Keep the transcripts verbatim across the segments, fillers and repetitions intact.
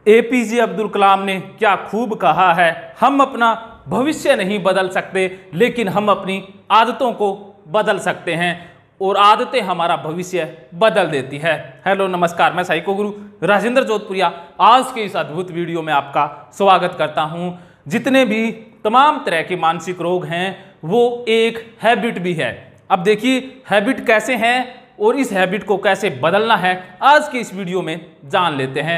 APJ Abdul Kalam ने क्या खूब कहा है, हम अपना भविष्य नहीं बदल सकते लेकिन हम अपनी आदतों को बदल सकते हैं और आदतें हमारा भविष्य बदल देती है। हेलो नमस्कार, मैं साइको गुरु राजेंद्र जोधपुरिया आज के इस अद्भुत वीडियो में आपका स्वागत करता हूं। जितने भी तमाम तरह के मानसिक रोग हैं वो एक हैबिट भी है। अब देखिए हैबिट कैसे हैं और इस हैबिट को कैसे बदलना है आज के इस वीडियो में जान लेते हैं।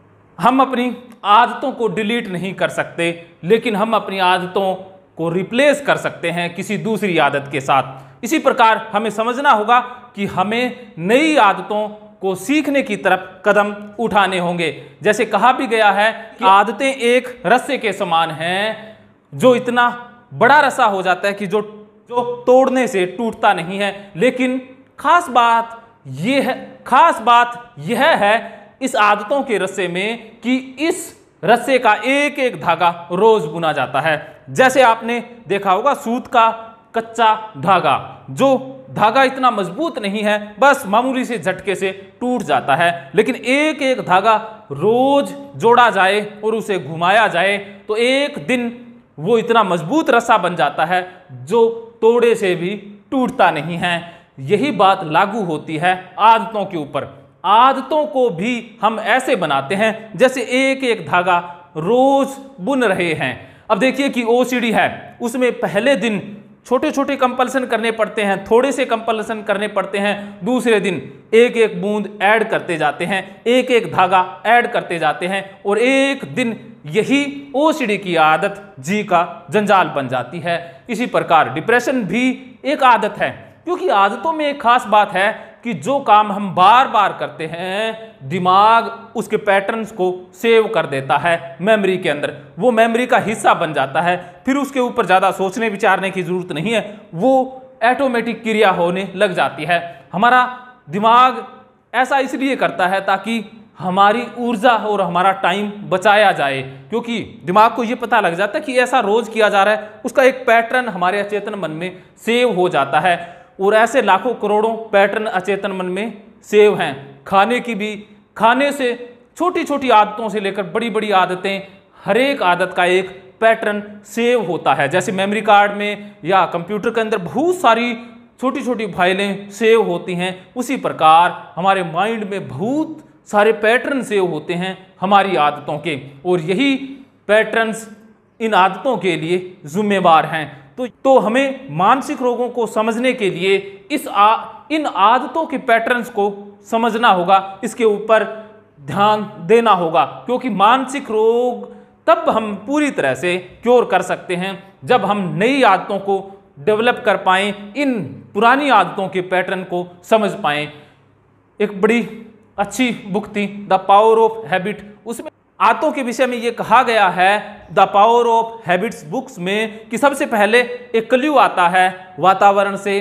हम अपनी आदतों को डिलीट नहीं कर सकते लेकिन हम अपनी आदतों को रिप्लेस कर सकते हैं किसी दूसरी आदत के साथ। इसी प्रकार हमें समझना होगा कि हमें नई आदतों को सीखने की तरफ कदम उठाने होंगे। जैसे कहा भी गया है कि आदतें एक रस्से के समान हैं जो इतना बड़ा रस्सा हो जाता है कि जो जो तोड़ने से टूटता नहीं है। लेकिन खास बात यह है खास बात यह है इस आदतों के रस्से में कि इस रस्से का एक एक धागा रोज बुना जाता है। जैसे आपने देखा होगा सूत का कच्चा धागा, जो धागा इतना मजबूत नहीं है, बस मामूली से झटके से टूट जाता है। लेकिन एक एक धागा रोज जोड़ा जाए और उसे घुमाया जाए तो एक दिन वो इतना मजबूत रस्सा बन जाता है जो तोड़े से भी टूटता नहीं है। यही बात लागू होती है आदतों के ऊपर। आदतों को भी हम ऐसे बनाते हैं जैसे एक एक धागा रोज बुन रहे हैं। अब देखिए कि ओसीडी है, उसमें पहले दिन छोटे छोटे कंपल्सन करने पड़ते हैं, थोड़े से कंपल्सन करने पड़ते हैं, दूसरे दिन एक एक बूंद ऐड करते जाते हैं, एक एक धागा ऐड करते जाते हैं और एक दिन यही ओसीडी की आदत जी का जंजाल बन जाती है। इसी प्रकार डिप्रेशन भी एक आदत है, क्योंकि आदतों में एक खास बात है कि जो काम हम बार बार करते हैं दिमाग उसके पैटर्न्स को सेव कर देता है मेमोरी के अंदर, वो मेमोरी का हिस्सा बन जाता है। फिर उसके ऊपर ज़्यादा सोचने विचारने की ज़रूरत नहीं है, वो ऑटोमेटिक क्रिया होने लग जाती है। हमारा दिमाग ऐसा इसलिए करता है ताकि हमारी ऊर्जा और हमारा टाइम बचाया जाए, क्योंकि दिमाग को ये पता लग जाता है कि ऐसा रोज किया जा रहा है, उसका एक पैटर्न हमारे अचेतन मन में सेव हो जाता है। और ऐसे लाखों करोड़ों पैटर्न अचेतन मन में सेव हैं। खाने की भी, खाने से छोटी छोटी आदतों से लेकर बड़ी बड़ी आदतें, हर एक आदत का एक पैटर्न सेव होता है। जैसे मेमोरी कार्ड में या कंप्यूटर के अंदर बहुत सारी छोटी छोटी फाइलें सेव होती हैं, उसी प्रकार हमारे माइंड में बहुत सारे पैटर्न सेव होते हैं हमारी आदतों के, और यही पैटर्न्स इन आदतों के लिए जिम्मेवार हैं। तो तो हमें मानसिक रोगों को समझने के लिए इस आ, इन आदतों के पैटर्न्स को समझना होगा, इसके ऊपर ध्यान देना होगा, क्योंकि मानसिक रोग तब हम पूरी तरह से क्योर कर सकते हैं जब हम नई आदतों को डेवलप कर पाएं, इन पुरानी आदतों के पैटर्न को समझ पाएं। एक बड़ी अच्छी बुक थी द पावर ऑफ हैबिट, उसमें आदतों के विषय में ये कहा गया है the power of habits books में कि सबसे पहले एक क्ल्यू आता है, वातावरण से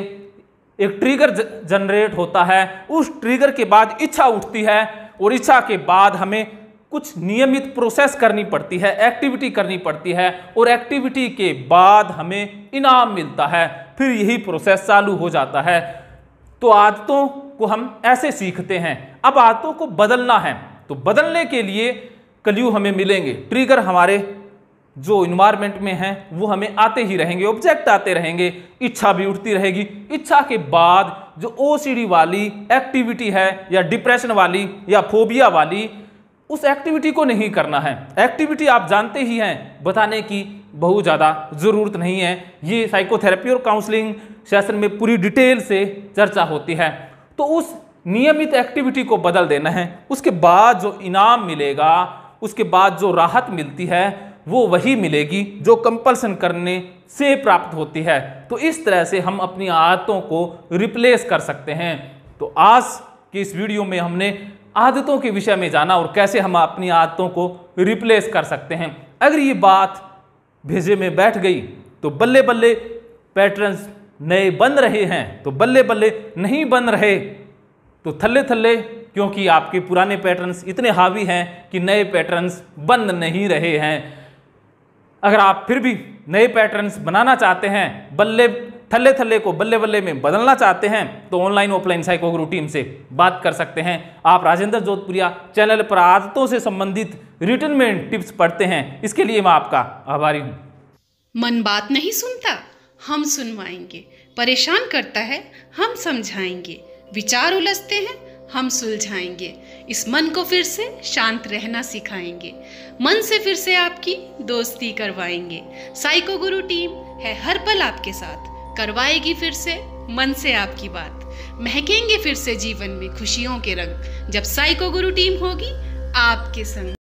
एक ट्रिगर जनरेट होता है, उस ट्रिगर के बाद इच्छा उठती है और इच्छा के बाद हमें कुछ नियमित प्रोसेस करनी पड़ती है, एक्टिविटी करनी पड़ती है और एक्टिविटी के बाद हमें इनाम मिलता है, फिर यही प्रोसेस चालू हो जाता है। तो आदतों को हम ऐसे सीखते हैं। अब आदतों को बदलना है तो बदलने के लिए क्ल्यू हमें मिलेंगे, ट्रिगर हमारे जो इन्वायरमेंट में हैं वो हमें आते ही रहेंगे, ऑब्जेक्ट आते रहेंगे, इच्छा भी उठती रहेगी। इच्छा के बाद जो ओसीडी वाली एक्टिविटी है या डिप्रेशन वाली या फोबिया वाली, उस एक्टिविटी को नहीं करना है। एक्टिविटी आप जानते ही हैं, बताने की बहुत ज़्यादा ज़रूरत नहीं है, ये साइकोथेरेपी और काउंसलिंग सेशन में पूरी डिटेल से चर्चा होती है। तो उस नियमित एक्टिविटी को बदल देना है, उसके बाद जो इनाम मिलेगा, उसके बाद जो राहत मिलती है वो वही मिलेगी जो कंपल्सन करने से प्राप्त होती है। तो इस तरह से हम अपनी आदतों को रिप्लेस कर सकते हैं। तो आज की इस वीडियो में हमने आदतों के विषय में जाना और कैसे हम अपनी आदतों को रिप्लेस कर सकते हैं। अगर ये बात भेजे में बैठ गई तो बल्ले बल्ले पैटर्न्स नए बन रहे हैं, तो बल्ले बल्ले नहीं बन रहे तो थल्ले थल्ले, क्योंकि आपके पुराने पैटर्न्स इतने हावी हैं कि नए पैटर्न्स बन नहीं रहे हैं। अगर आप फिर भी नए पैटर्न्स बनाना चाहते हैं, बल्ले थल्ले थल्ले को बल्ले बल्ले में बदलना चाहते हैं तो online offline psycho guru team से बात कर सकते हैं। आप राजेंद्र जोधपुरिया चैनल पर आदतों से संबंधित रिटर्न में टिप्स पढ़ते हैं, इसके लिए मैं आपका आभारी हूँ। मन बात नहीं सुनता, हम सुनवाएंगे। परेशान करता है, हम समझाएंगे। विचार उलझते हैं, हम सुलझाएंगे। इस मन को फिर से शांत रहना सिखाएंगे। मन से फिर से आपकी दोस्ती करवाएंगे। साइको गुरु टीम है हर पल आपके साथ, करवाएगी फिर से मन से आपकी बात। महकेंगे फिर से जीवन में खुशियों के रंग, जब साइको गुरु टीम होगी आपके संग।